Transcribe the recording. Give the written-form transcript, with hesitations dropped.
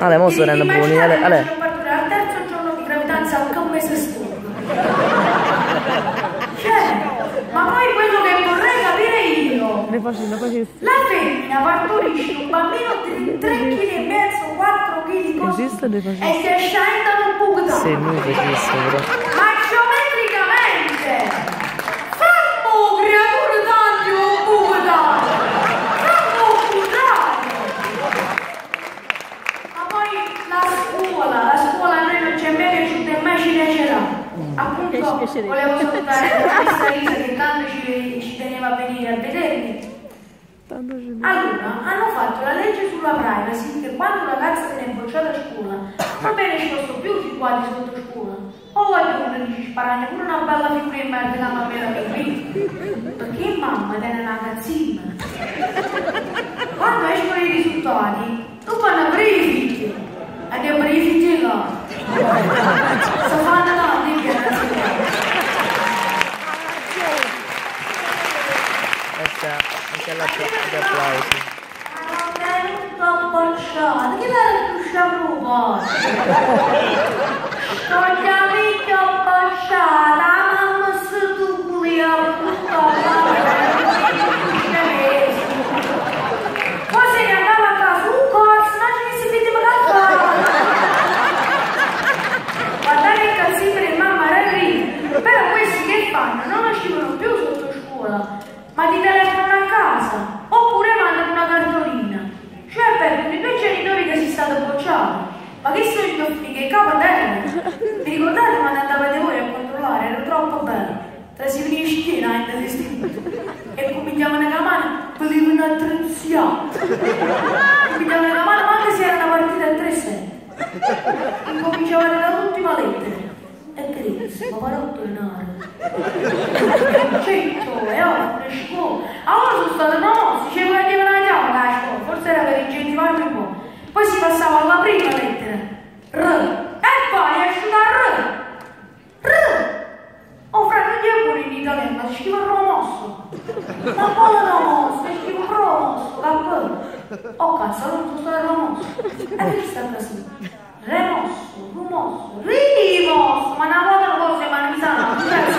Ale, mo sto rendendo buoni, Ale. Al terzo giorno di gravidanza anche un mese scorso. Cioè, ma poi quello che vorrei capire io, la femmina partorisce un bambino di 3,5 kg, 4 kg e si scende un buco d'acqua. Sì, lui facesse però. Ma geometricamente, fammo creature tanti un buco d'acqua, fammo cudrato. Ma poi la scuola a noi non c'è mai piaciuta e mai ci piacerà. Appunto, volevo salutare questa Lisa che tanto ci teneva a venire a vedermi. Allora, hanno fatto la legge sulla privacy che quando una ragazza viene bocciata a scuola non viene esposto più sui quadri sotto scuola. O voglio uno dice sparare pure una bella figura in mezzo della mammella che qui. Perché mamma tiene una ragazzina. Quando escono i risultati, tu fanno aprire i figli. E aprire i figli là. Se fanno tanti che anche gli applausi. non è tutto bocciato, chi l'ha lasciato sto chiamito bocciata, mamma se tu volevi tutto poi se ne andava a casa un corso, non ci si vede mai guardate che calzino di mamma era lì, però questi che fanno? Non uscivano più sotto scuola, ma ti telefonano a casa, oppure mandano una cartolina. Cioè per i due genitori che si stanno bocciando. Ma che sono i tuoi che capo te? Vi ricordate quando andavate voi a controllare? Era troppo bello. Tra si veniva in schiena dall'istituto. E cominciavano la mano, volevano attrezzare. Cominciavano la mano, ma anche se era una partita a 3-6. Incominciavano dall'ultima lettera. E Cristo, ma parotto in aria. Certo, e ora le scuole. Allora sono state promosse, ci prendevano la chiave alla scuola, forse era per incentivarmi un po'. Poi si passava alla prima lettera, R, e poi è uscita R. Oh, fra, non è pure in italiano, ma si scrive promosso. Ma poi promosso, si scrive promosso, capo. Oh, cazzo, non sono state promosse. E perché sta così? Remosso, rumosso, rimosso, ma una volta non posso, ma non mi sa,